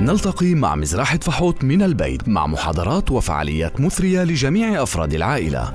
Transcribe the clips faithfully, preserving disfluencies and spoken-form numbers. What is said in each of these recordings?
نلتقي مع مزرعة فحوط من البيت مع محاضرات وفعاليات مثرية لجميع أفراد العائلة.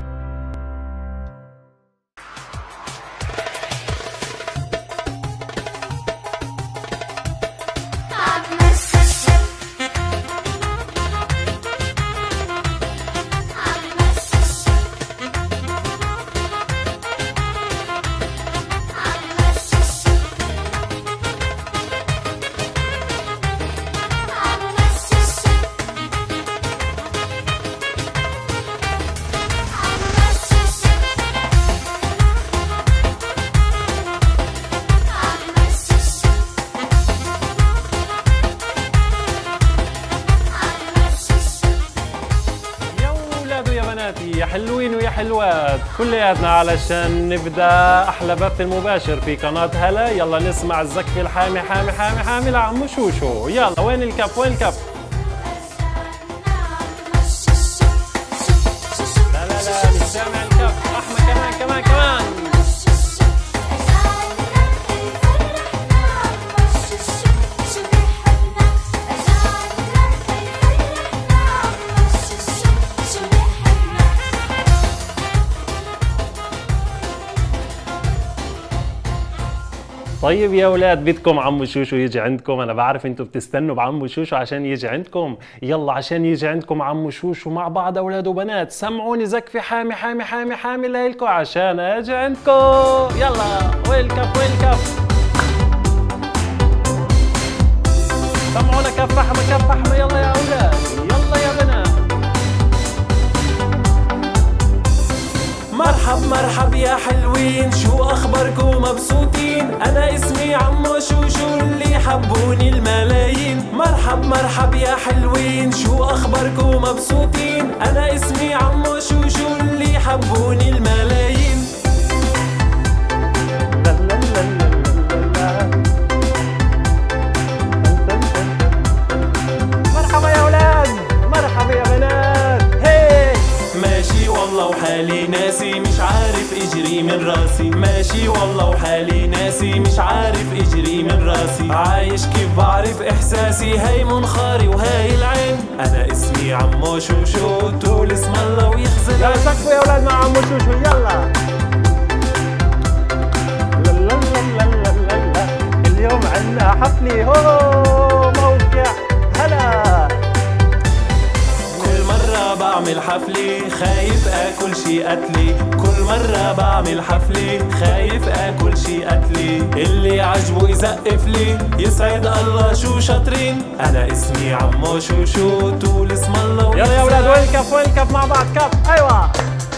يا حلوين ويا حلوات كلياتنا علشان نبدا احلى بث مباشر في قناه هلا. يلا نسمع الزكي الحامي حامي حامي حامي لعمو شوشو. يلا وين الكف وين الكف؟ لا لا لا مش سامع الكف. احمد كمان كمان كمان. طيب يا اولاد بدكم عمو شوشو يجي عندكم؟ انا بعرف انتم بتستنوا بعمو شوشو عشان يجي عندكم. يلا عشان يجي عندكم عمو شوشو مع بعض اولاد وبنات سمعوني زكفي حامي حامي حامي حامي ليلكم عشان اجي عندكم. يلا وين الكف وين الكف؟ سمعونا كف احمى كف احمى. يلا يا اولاد يلا يا بنات. مرحب مرحب يا حلوين، شو اخباركم مبسوطين؟ انا اسمي عمو شوشو اللي حبوني الملايين. مرحب مرحب يا حلوين، شو اخباركم مبسوطين؟ انا اسمي عمو شوشو اللي حبوني الملايين. لا لا لا لا لا. مرحبا يا اولاد مرحبا يا بنات. هي ماشي والله وحالي ناسي مش عارف اجري من راسي. ماشي والله وحالي ناسي مش عارف اجري من راسي. عايش كيف بعرف احساسي، هاي منخاري وهاي العين. انا اسمي عمو شوشو تقول اسم الله ويخزن. يلا سقفوا يا اولاد مع عمو شوشو. يلا لا لا لا لا لا لا. اليوم عنا حفلة هو موقع هلا. كل مرة بعمل حفلة خايف اكل شي قتلي. كل مرة بعمل حفلة خايف اكل شي قتلي. اللي عجبه يسقف لي يسعد الله شو شاطرين. انا اسمي عمو شوشو تقول اسم الله. يلا يا اولاد وين الكف وين الكف مع بعض كف. ايوه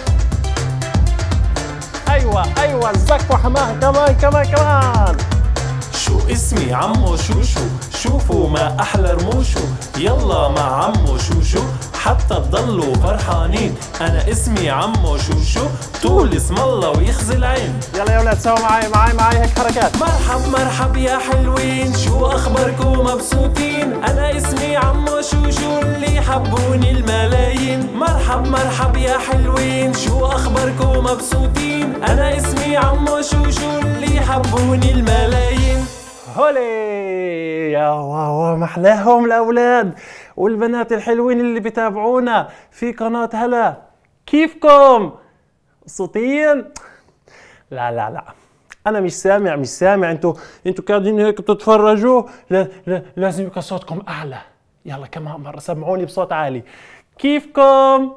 ايوه ايوه الزك وحماه كمان كمان كمان. شو اسمي عمو شوشو شوفوا ما احلى رموشو. يلا مع عمو شوشو حتى تضلوا فرحانين. انا اسمي عمو شوشو طول اسم الله ويخزي العين. يلا يا اولاد سوا معاي معاي معاي هيك حركات. مرحب مرحب يا حلوين، شو اخباركم مبسوطين؟ انا اسمي عمو شوشو اللي حبوني الملايين. مرحب مرحب يا حلوين، شو اخباركم مبسوطين؟ انا اسمي عمو شوشو اللي حبوني الملايين. هولي يا واو محلاهم الاولاد والبنات الحلوين اللي بتابعونا في قناة هلا. كيفكم؟ مبسوطين؟ لا لا لا انا مش سامع مش سامع. انتوا انتوا قاعدين هيك بتتفرجوا. لا لا لازم يكون صوتكم اعلى. يلا كمان مرة سمعوني بصوت عالي. كيفكم؟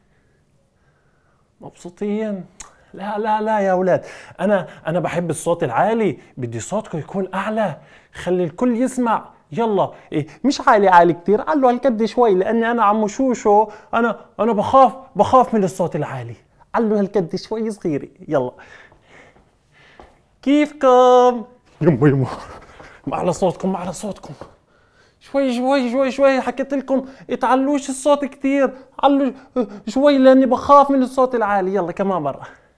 مبسوطين؟ لا لا لا يا اولاد انا انا بحب الصوت العالي. بدي صوتكم يكون اعلى خلي الكل يسمع. يلا إيه مش عالي عالي كتير، علوا هالقد شوي لاني انا عمو شوشو انا انا بخاف بخاف من الصوت العالي. علوا هالقد شوي صغيري. يلا كيفكم؟ يما يما ما على صوتكم ما على صوتكم. شوي شوي شوي شوي حكيت لكم اتعلوش الصوت كتير. علوا شوي لاني بخاف من الصوت العالي. يلا كمان مرة.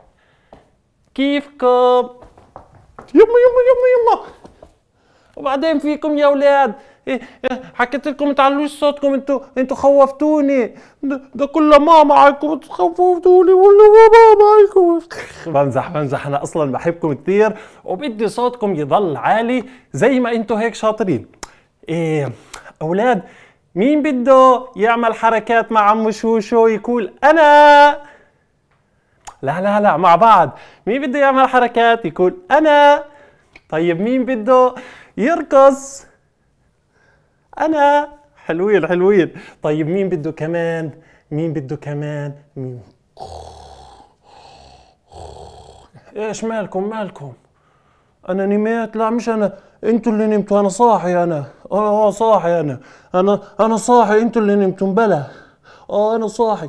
كيفكم؟ يما يما يما يما. وبعدين فيكم يا اولاد إيه حكيت لكم تعلوش صوتكم. انتوا انتوا خوفتوني. ده, ده كل ما معكم تخوفتوني ولا ما معكم. بمزح بمزح انا اصلا بحبكم كثير وبدي صوتكم يضل عالي زي ما انتوا هيك شاطرين. إيه أولاد، مين بده يعمل حركات مع عمو شوشو يقول أنا؟ لا لا لا، مع بعض. مين بده يعمل حركات يقول أنا؟ طيب مين بده يرقص؟ أنا. حلوين حلوين. طيب مين بده كمان؟ مين بده كمان؟ مين؟ ايش مالكم مالكم؟ انا نميت؟ لا مش انا، انتوا اللي نمتوا. انا صاحي، انا اه صاحي، انا انا انا صاحي، انتوا اللي نمتوا. بلا اه انا صاحي.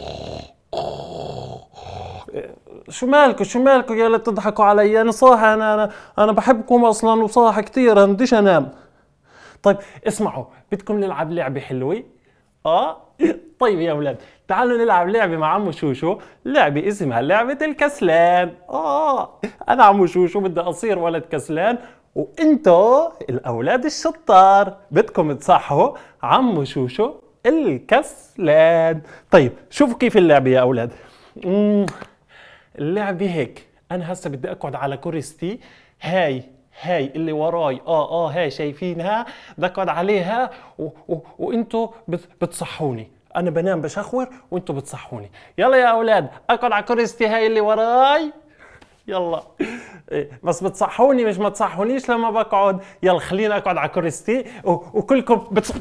شو مالكم شو مالكم يا اللي تضحكوا علي؟ انا صاحي، انا انا انا بحبكم اصلا وصاحي كثير، انا بديش انام. طيب اسمعوا، بدكم نلعب لعبة حلوة؟ اه طيب يا اولاد، تعالوا نلعب لعبة مع عمو شوشو، لعبة اسمها لعبة الكسلان. اه انا عمو شوشو بدي اصير ولد كسلان، وانتو الاولاد الشطار بدكم تصحوا عمو شوشو الكسلان. طيب شوفوا كيف اللعبة يا اولاد. مم. اللعبة هيك، انا هسه بدي اقعد على كرستي هاي هاي اللي وراي، اه اه هاي شايفينها، بقعد عليها و... و... وانتوا بت... بتصحوني. انا بنام بشخور وانتوا بتصحوني. يلا يا اولاد، اقعد على كرستي هاي اللي وراي. يلا بس بتصحوني، مش ما تصحونيش لما بقعد. يلا خليني اقعد على كرستي و... وكلكم بتص...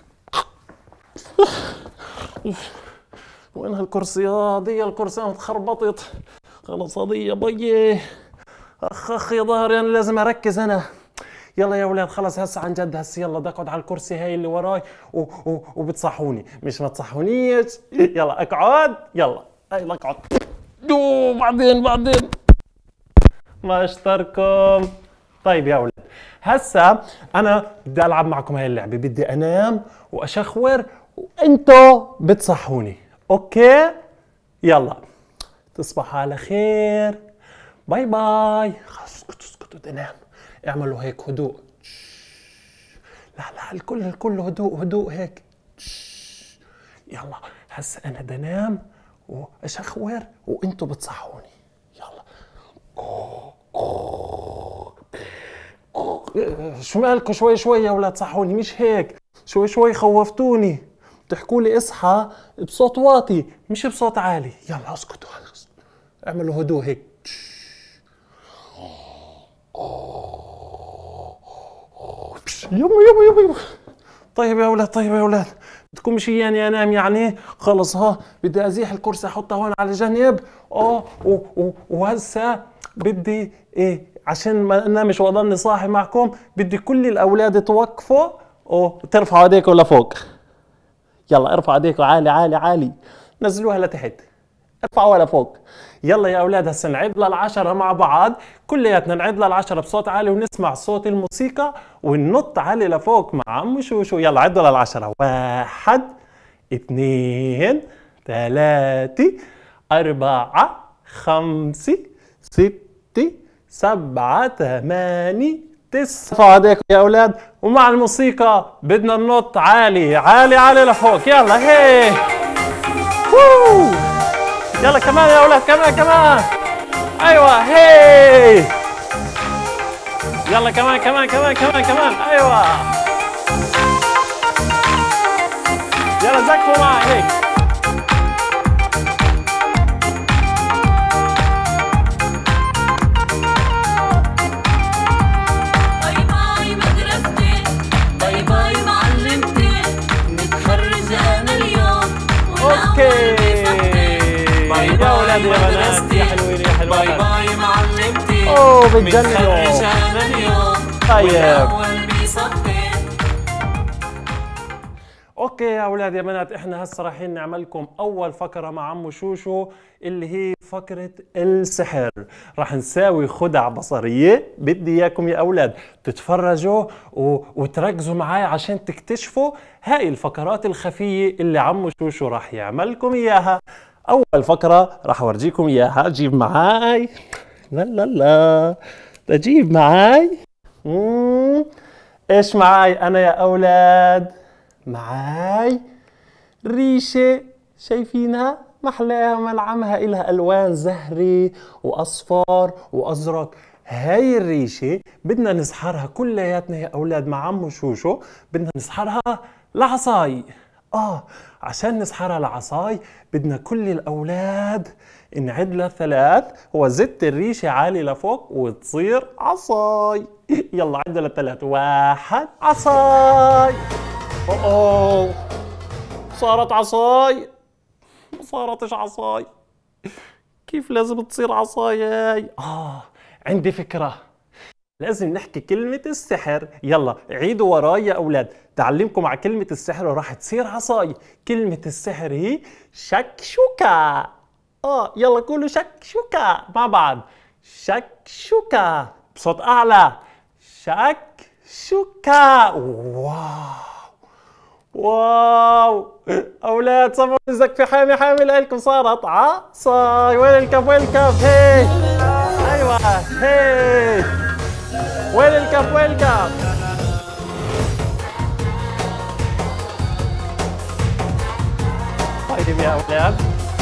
وين هالكرسيات؟ هي الكرسيات تخربطت خلص. هذه بيي اخ اخ يا ظهري، انا لازم اركز انا. يلا يا اولاد خلص هسه عن جد، هسه يلا بدي اقعد على الكرسي هاي اللي وراي و... و... وبتصحوني، مش ما تصحونيش. يلا اقعد، يلا يلا اقعد. دو بعدين بعدين ما اشتركم. طيب يا اولاد، هسه انا بدي العب معكم هاي اللعبه، بدي انام واشخور وانتو بتصحوني، اوكي؟ يلا تصبحوا على خير، باي باي. خلص اسكتوا اسكتوا، بدي انام. اعملوا هيك هدوء. لا لا، الكل الكل هدوء هدوء هيك. يلا هسه انا بدي انام واشخور وانتو بتصحوني. يلا. شو مالكم؟ شوي شوي يا اولاد صحوني، مش هيك. شوي شوي خوفتوني، بتحكوا لي اصحى بصوت واطي مش بصوت عالي. يلا اسكتوا، اعملوا هدوء هيك. يما يما يما يما. طيب يا اولاد، طيب يا اولاد، بدكم مشياني انام يعني؟ خلص ها، بدي ازيح الكرسي احطه هون على جنب. اه وهسه بدي ايه عشان ما انامش واضلني صاحي معكم، بدي كل الاولاد توقفوا وترفعوا ايديكم لفوق. يلا ارفعوا ايديكم عالي عالي عالي، نزلوها لتحت، ارفعوها لفوق. يلا يا اولاد هسه نعد للعشرة مع بعض، كلياتنا نعد للعشرة بصوت عالي ونسمع صوت الموسيقى وننط عالي لفوق مع عمو شوشو. يلا عدوا للعشرة. واحد اثنين ثلاثة أربعة خمسة ستة سبعة ثمانية تسعة. ارفعوا ايديكم يا اولاد، ومع الموسيقى بدنا ننط عالي عالي عالي لفوق. يلا هي ووو. يلا كمان يا اولاد، كمان كمان. ايوه هي. يلا كمان كمان كمان كمان كمان. ايوه يلا زقفوا معي هيك. باي باي مدرستي، باي باي معلمتي، متخرج انا اليوم. اوكي باي يا اولاد باي يا بنات، مدرستي، يا حلوين يا حلوين. باي باي معلمتي، اوه بتجننوا. متخرج انا اليوم. طيب والاول بصفي. اوكي يا اولاد يا بنات، احنا هسه رايحين نعمل لكم اول فقره مع عمو شوشو اللي هي فقره السحر. راح نساوي خدع بصريه، بدي اياكم يا اولاد تتفرجوا و... وتركزوا معي عشان تكتشفوا هاي الفقرات الخفيه اللي عمو شوشو راح يعمل لكم اياها. اول فقره راح اورجيكم اياها، جيب معاي. لا لا لا، تجيب معاي. مم. ايش معاي انا يا اولاد؟ معاي ريشة، شايفينها؟ محلاها ومنعمها، إلها ألوان زهري وأصفر وأزرق. هاي الريشة بدنا نسحرها كلياتنا يا أولاد مع عمو شوشو، بدنا نسحرها لعصاي. آه عشان نسحرها لعصاي بدنا كل الأولاد نعد لثلاث وزت الريشة عالي لفوق وتصير عصاي. يلا عد لثلاث. واحد عصاي. أوه صارت عصاي. ما صارتش عصاي. كيف لازم تصير عصاي هاي؟ آه عندي فكرة، لازم نحكي كلمة السحر. يلا عيدوا وراي يا أولاد، تعلمكم على كلمة السحر وراح تصير عصاي. كلمة السحر هي شكشوكة. آه يلا قولوا شكشوكة مع بعض. شكشوكة بصوت أعلى. شكشوكة. واو واو أولاد سمعوا الزك في حامي حامي لكم صارت عصاي. وين الكف وين الكف؟ هي أيوة هي. وين الكف وين الكف؟ طيب يا أولاد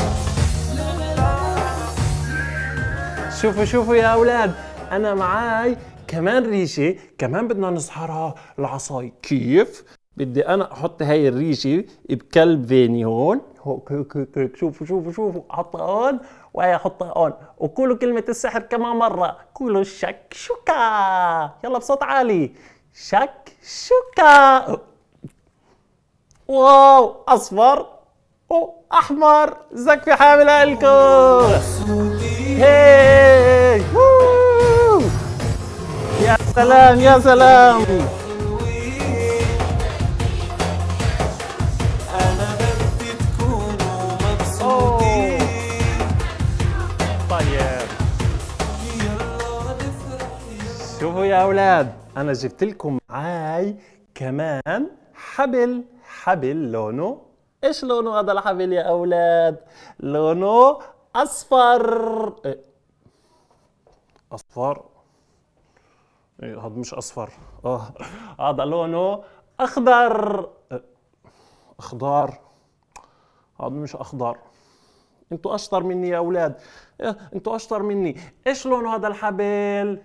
شوفوا شوفوا يا أولاد، أنا معاي كمان ريشة كمان بدنا نسحرها العصاي. كيف؟ بدي أنا أحط هاي الريشة بكلب ذيني هون. شوفوا شوفوا شوفوا أحطها هون وهي أحطها هون، وقولوا كلمة السحر كمان مرة. قولوا شكشوكة. يلا بصوت عالي. شكشوكة. واو أصفر وأحمر. زك في حاملة لكم. هي يا سلام يا سلام. أنا بدي تكونوا مبسوطين. طيب شوفوا يا أولاد، أنا جبت لكم معاي كمان حبل. حبل لونه إيش لونه هذا الحبل يا أولاد؟ لونه أصفر. إيه؟ أصفر؟ إيه هذا مش أصفر. آه هذا لونه أخضر. إيه؟ أخضر؟ هذا مش أخضر. أنتوا أشطر مني يا أولاد. إيه؟ أنتوا أشطر مني. إيش لونه هذا الحبل؟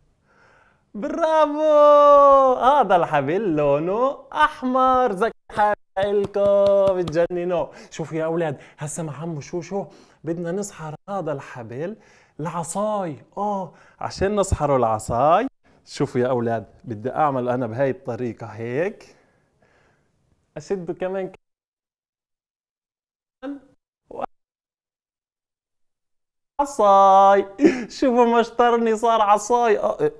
برافو، هذا الحبل لونه أحمر. زك حالكم بتجننوا. شوفوا يا أولاد، هسا مع عمو شوشو بدنا نسحر هذا الحبل لعصاي. آه عشان نسحره العصاي، شوفوا يا أولاد بدي أعمل أنا بهاي الطريقة هيك، أشده كمان كمان عصاي. شوفوا مشطرني صار عصاي. آه.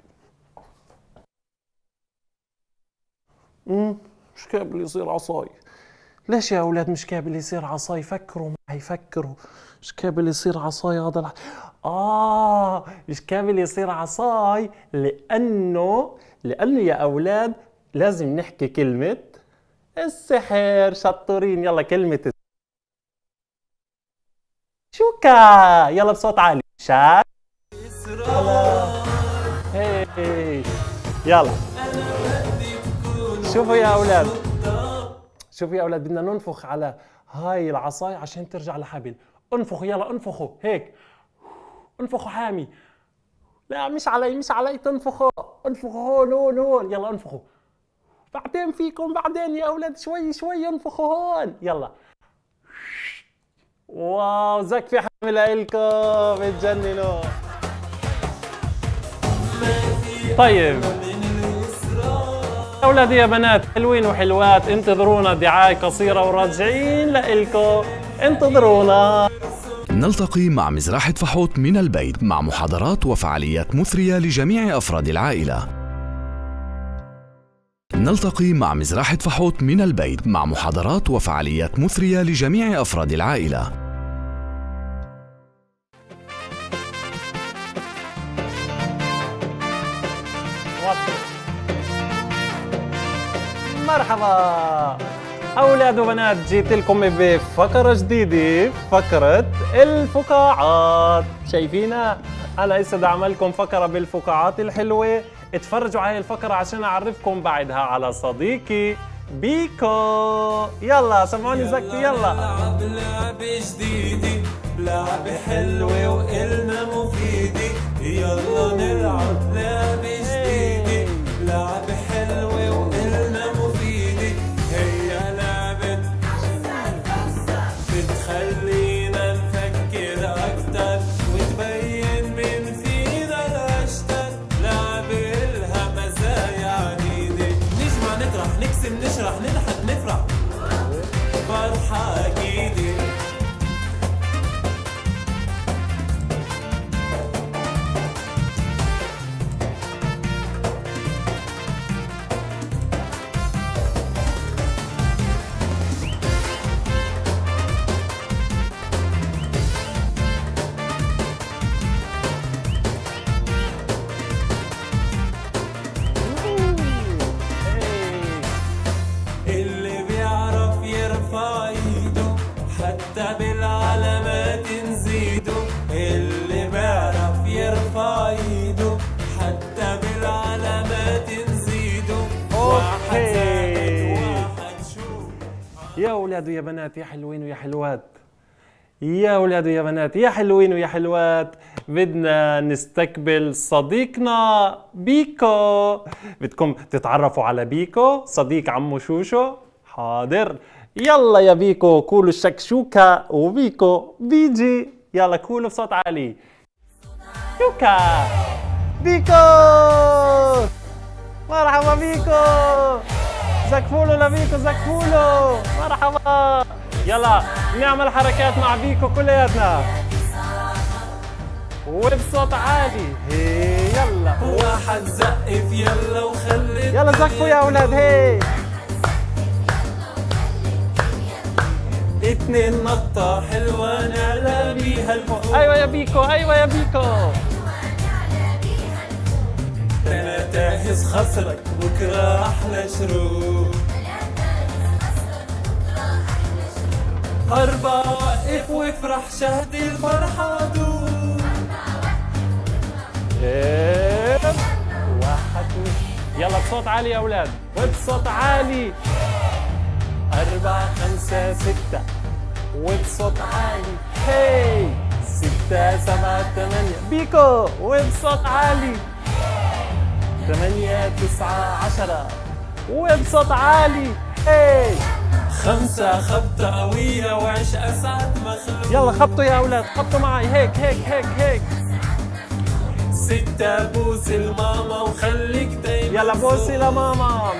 امم مش كابل يصير عصاي. ليش يا اولاد مش كابل يصير عصاي؟ فكروا معي فكروا. مش كابل يصير عصاي هذا الح... اه مش كابل يصير عصاي لانه لانه يا اولاد لازم نحكي كلمة السحر. شطورين. يلا كلمة شوكا. يلا بصوت عالي. شاك. هي يلا شوفوا يا أولاد، شوفوا يا أولاد بدنا ننفخ على هاي العصاية عشان ترجع لحبل. انفخوا يلا انفخوا هيك. انفخوا حامي. لا مش علي مش علي تنفخوا. انفخوا هون هون هون. يلا انفخوا. بعدين فيكم بعدين يا أولاد شوي شوي انفخوا هون. يلا. واو زك في حامل لإلكم بتجننوا. طيب أولادي يا بنات حلوين وحلوات، انتظرونا دعاية قصيرة وراجعين لإلكم. انتظرونا. نلتقي مع مزرعة فحوط من البيت مع محاضرات وفعاليات مثرية لجميع أفراد العائلة. نلتقي مع مزرعة فحوط من البيت مع محاضرات وفعاليات مثرية لجميع أفراد العائلة. مرحبا أولاد وبنات، جيت لكم بفقرة جديدة، فقرة الفقاعات. شايفينها؟ أنا هسه بدي أعمل لكم فقرة بالفقاعات الحلوة. اتفرجوا على هاي الفقرة عشان أعرفكم بعدها على صديقي بيكو. يلا سمعوني زكي. يلا لعب لعبة جديدة، لعبة حلوة وإلنا مفيدة. يلا نلعب لعبة جديدة، لعبة حلوة وإلنا مفيدة. هي لعبة بتخلينا نفكر أكتر وتبين من فينا الأشطر. لعبة إلها مزايا عديدة، نجمع نطرح نكسب نشرح نضحك نفرح، فرحة أكيدة. اللي بيعرف يرفع ايده حتى بالعلامات نزيده. اللي بيعرف يرفع ايده حتى بالعلامات نزيده. واحد زائد واحد شو؟ يا أولاد ويا بنات يا حلوين ويا حلوات، يا أولاد ويا بنات يا حلوين ويا حلوات، بدنا نستقبل صديقنا بيكو. بدكم تتعرفوا على بيكو صديق عمو شوشو؟ حاضر، يلا يا بيكو قولوا الشكشوكة وبيكو بيجي. يلا قولوا بصوت عالي شوكا بيكو. مرحبا بيكو، زكفولو لبيكو زكفولو، مرحبا. يلا نعمل حركات مع بيكو كلياتنا وبصوت عالي. هي يلا واحد زقف يلا وخلي يلا زقفوا يا اولاد. هي اتنين نطة حلوة نعلى بيها الفوق. ايوه يا بيكو، ايوه يا بيكو. تلاتة هز خصرك بكرة أحلى شروق. أربعة وقف وافرح شهد الفرحة دوب. إيه. واحد يلا بصوت عالي يا اولاد، وبصوت عالي. أربعة خمسة ستة وبصوت عالي. هي ستة سبعة ثمانية بيكو وبصوت عالي. ثمانية تسعة عشرة وبصوت عالي. هي خمسة خبطة قوية وعيش أسعد مخلوق. يلا خبطوا يا أولاد، خبطوا معي. هيك هيك هيك هيك. ستة بوسي لماما وخليك دايما يلا بوسي لماما.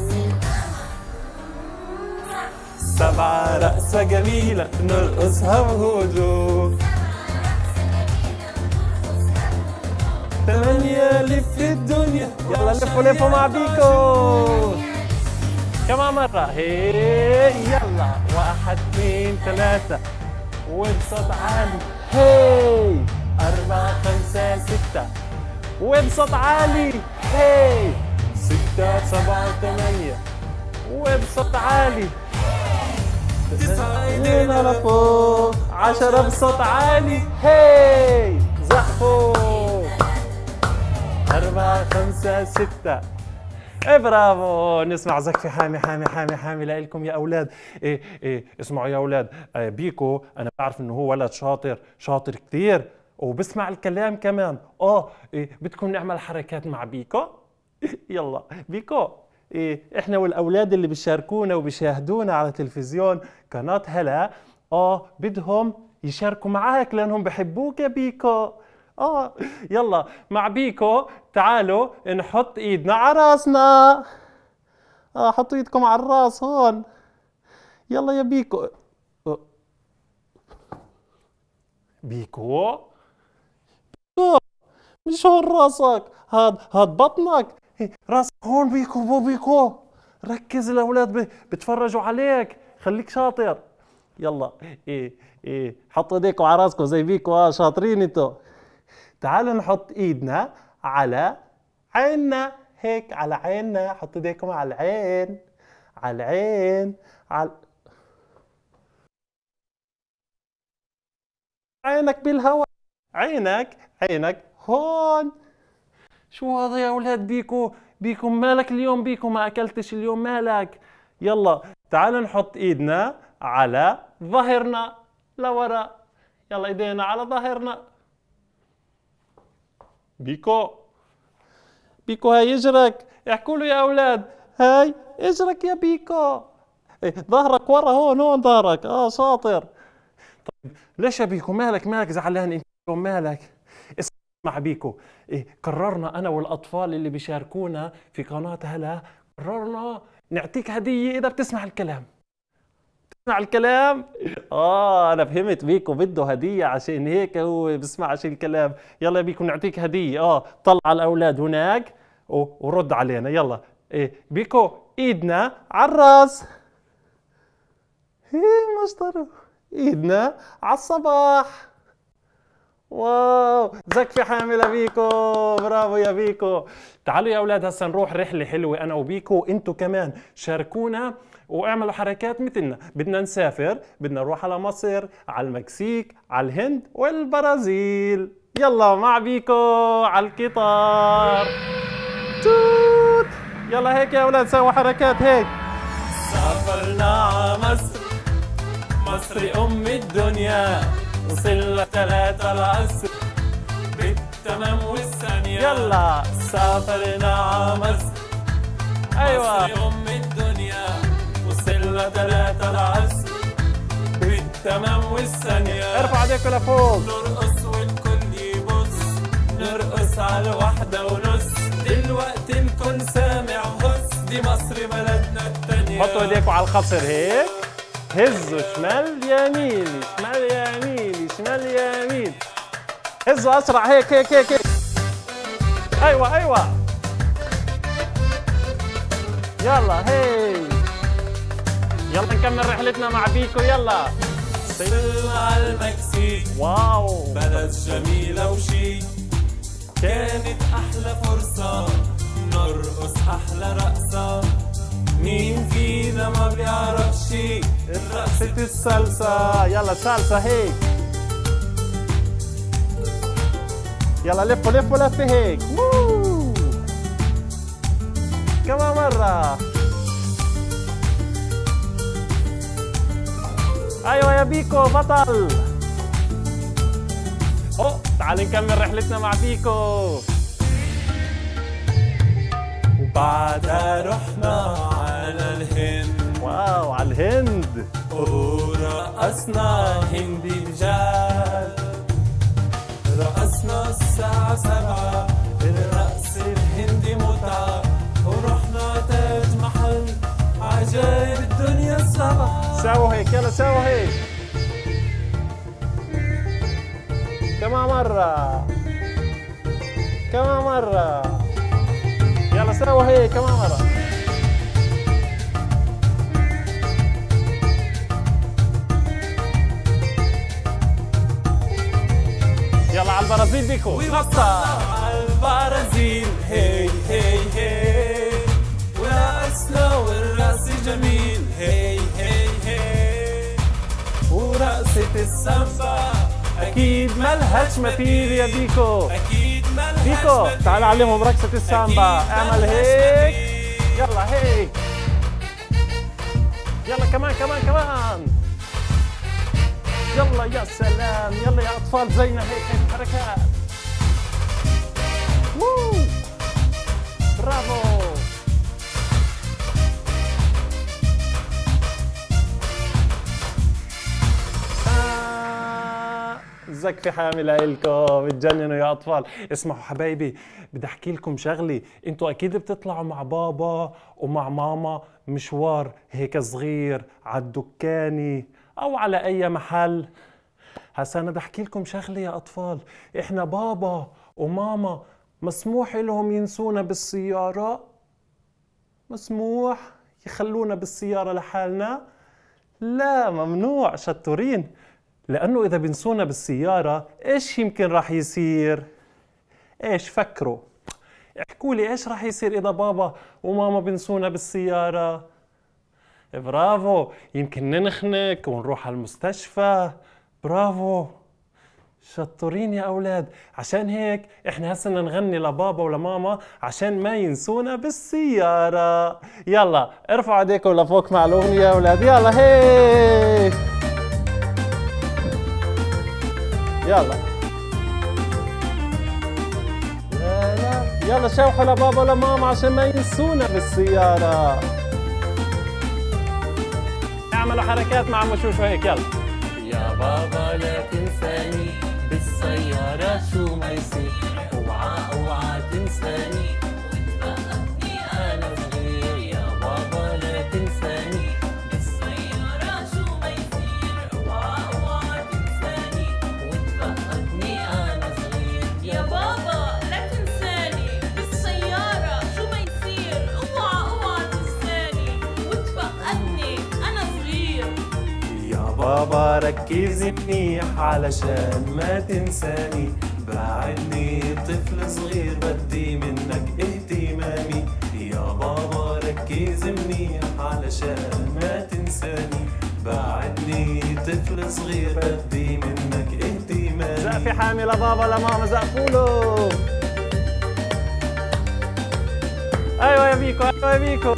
سبعة رقصة جميلة نرقصها بهدوء. ثمانية لف الدنيا يلا لفوا لفوا مع بيكو كمان مرة. هي يلا واحد اثنين ثلاثة وبصوت عالي. هي أربعة خمسة ستة وبصوت عالي. هي ستة سبعة ثمانية وبصوت عالي. تسعة ايدينا لفوق. عشرة بصوت عالي. هي زحفوا. أربعة خمسة ستة. إيه برافو. نسمع زكفة حامي حامي حامي حامي لإلكم يا أولاد. إيه إيه اسمعوا يا أولاد، آه بيكو أنا بعرف إنه هو ولد شاطر شاطر كتير وبسمع الكلام كمان. آه إيه بدكم نعمل حركات مع بيكو؟ يلا بيكو. إيه إحنا والأولاد اللي بيشاركونا وبيشاهدونا على تلفزيون قناة هلا آه بدهم يشاركوا معاك لأنهم بحبوك يا بيكو. آه يلا مع بيكو تعالوا نحط إيدنا على راسنا. آه حطوا إيدكم على الراس هون. يلا يا بيكو. آه. بيكو بيكو مش هون راسك، هاد هاد بطنك. راسك هون بيكو. بو بيكو ركز، الأولاد بتفرجوا عليك، خليك شاطر. يلا إيه إيه حطوا إيديكم على راسكم زي بيكو. آه شاطرين انتو. تعالوا نحط ايدنا على عيننا. هيك على عيننا. حطوا ايديكم على العين، على العين، على عينك بالهواء. عينك عينك هون. شو هذا يا اولاد؟ بيكو بيكو مالك اليوم؟ بيكو ما اكلتش اليوم، مالك؟ يلا تعالوا نحط ايدنا على ظهرنا لورا. يلا ايدينا على ظهرنا. بيكو بيكو هاي اجرك، احكوا له يا اولاد، هاي اجرك يا بيكو. إيه ظهرك ورا هون، هون ظهرك. اه شاطر. طيب ليش يا بيكو مالك مالك زعلان انت مالك؟ اسمع بيكو، إيه قررنا انا والاطفال اللي بيشاركونا في قناة هلا، قررنا نعطيك هدية اذا بتسمع الكلام. بتسمع الكلام؟ اه انا فهمت، بيكو بده هدية عشان هيك هو بسمعش الكلام. يلا يا بيكو نعطيك هدية. اه طلع الاولاد هناك ورد علينا. يلا إيه بيكو ايدنا على الراس. هي مشطرة. ايدنا على الصباح. واو زكفة حاملة بيكو، برافو يا بيكو. تعالوا يا اولاد هسا نروح رحلة حلوة انا وبيكو، انتو كمان شاركونا واعملوا حركات مثلنا. بدنا نسافر، بدنا نروح على مصر، على المكسيك، على الهند والبرازيل. يلا مع بيكو على القطار. توت. يلا هيك يا اولاد سووا حركات هيك. سافرنا على مصر، مصر ام الدنيا، وصلنا ثلاثة العصر بالتمام والثانية. يلا سافرنا على مصر، ايوه مصر ام الدنيا، وصلنا ثلاثة العصر بالتمام والثانية. ارفع ايديكوا لفوق. نرقص والكل يبص، نرقص على واحدة ونص، دلوقتي الكل سامع هص، دي مصر بلدنا التانية. حطوا ايديكوا على الخصر هيك، هزوا شمال يمين شمال يمين شمال يمين، هزوا اسرع هيك هيك هيك هيك. ايوه ايوه يلا هي. يلا نكمل رحلتنا مع بيكو. يلا وصلنا على المكسيك، واو بلد جميلة وشيك، كانت أحلى فرصة نرقص أحلى رقصة، مين فينا ما بيعرفش رقصة السالسة. يلا سالسة هيك. يلا لفوا لفوا لفة هيك. ووو. كمان مرة. ايوه يا بيكو بطل. اوه تعال نكمل رحلتنا مع بيكو. وبعدها رحنا على الهند، واو على الهند. ورقصنا هندي بجد، رقصنا الساعة سبعة، الرقص الهندي متعة، ورحنا تاج محل، عجايب الدنيا السبعة. ساووا هيك. يلا ساووا هيك. كمان مرة. كمان مرة. يلا ساووا هيك كمان مرة. يلا على البرازيل بيكو. ووصلنا على البرازيل، هي هي هي، ورقصنا والرقص جميل، هي هي هي، ورقصة السامبا اكيد ملهاش مثيل يا بيكو. أكيد ملهاش بيكو مثيل. تعال علمهم رقصة السامبا. اعمل هيك. يلا هيك. يلا كمان كمان كمان. يلا يا سلام. يلا يا اطفال زينا هيك هيك حركات. ووو. برافو. زكفة حاملة إلكم، بتجننوا يا أطفال. اسمعوا حبايبي، بدي أحكي لكم شغلة. أنتوا أكيد بتطلعوا مع بابا ومع ماما مشوار هيك صغير على الدكانة أو على أي محل. هسا أنا بدي أحكي لكم شغلة يا أطفال. إحنا بابا وماما مسموح لهم ينسونا بالسيارة؟ مسموح يخلونا بالسيارة لحالنا؟ لا ممنوع. شطورين. لأنه إذا بنسونا بالسيارة إيش يمكن راح يصير؟ إيش فكروا؟ احكوا لي إيش راح يصير إذا بابا وماما بنسونا بالسيارة؟ برافو. يمكن ننخنق ونروح على المستشفى. برافو. شطورين يا أولاد. عشان هيك إحنا هسه بدنا نغني لبابا ولماما عشان ما ينسونا بالسيارة. يلا ارفعوا ايديكم لفوق مع الأغنية يا أولاد. يلا هي. يلا يلا شوحوا لبابا ولماما عشان ما ينسونا بالسيارة. اعملوا حركات مع عمو شوشو هيك يلا. يا بابا لا تنساني بالسيارة شو ما يصير، اوعى اوعى تنساني وتفقدني انا صغير. يا بابا لا تنساني بالسيارة شو ما يصير، اوعى اوعى تنساني وتفقدني انا صغير. يا بابا لا تنساني بالسيارة شو ما يصير، اوعى اوعى تنساني وتفقدني انا صغير. يا بابا ركز منيح علشان ما تنساني، بعدني طفل صغير بدي منك اهتمامي. يا بابا ركز منيح علشان ما تنساني، بعدني طفل صغير بدي منك اهتمامي. زقفي حامي لبابا لماما زقفوله. ايوه يا بيكو ايوه يا بيكو.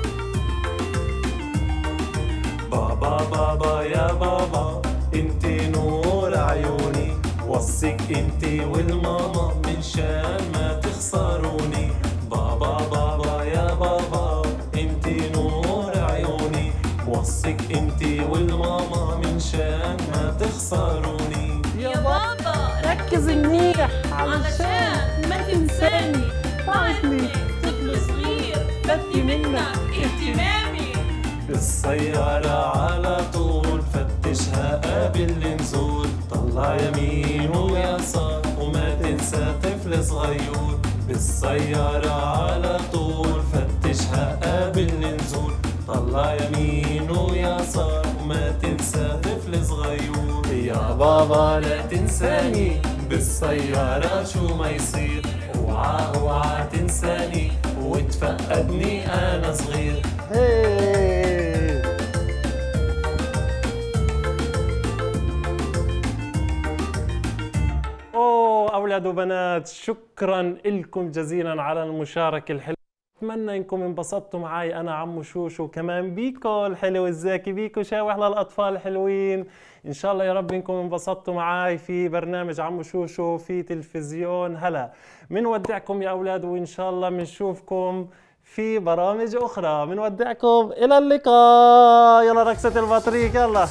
بابا بابا يا بابا انت نور عيوني، وصيك انت والماما من شان ما تخسروني. بابا بابا يا بابا انت نور عيوني، وصيك انت والماما من شان ما تخسروني. يا بابا ركز منيح علشان ما تنساني، بعدني طفل صغير بدي منك اهتمامي. بالسيارة على طول فتشها قبل النزول، طلع يمين ويسار وما تنسى طفل صغير. بالسيارة على طول فتشها قبل النزول، طلع يمين ويسار وما تنسى طفل صغير. يا بابا لا تنساني بالسيارة شو ما يصير، اوعى اوعى تنساني وتفقدني انا صغير. هي اوه اولاد وبنات، شكرا لكم جزيلا على المشاركة الحلوة. اتمنى انكم انبسطتوا معي انا عمو شوشو، وكمان بيكو الحلو الزاكي. بيكو شاوح للاطفال الحلوين. ان شاء الله يا رب انكم انبسطتوا معي في برنامج عمو شوشو في تلفزيون هلا. منودعكم يا اولاد، وان شاء الله بنشوفكم في برامج اخرى. بنودعكم الى اللقاء. يلا رقصة البطريق يلا.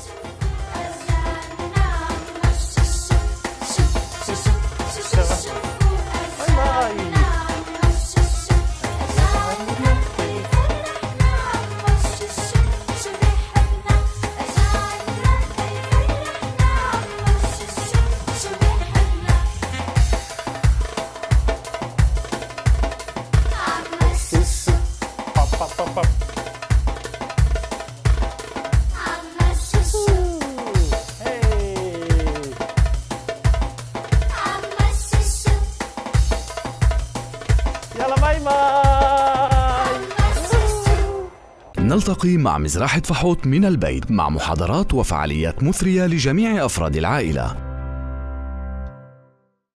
نلتقي مع مزرعة فحوط من البيت مع محاضرات وفعاليات مثرية لجميع أفراد العائلة.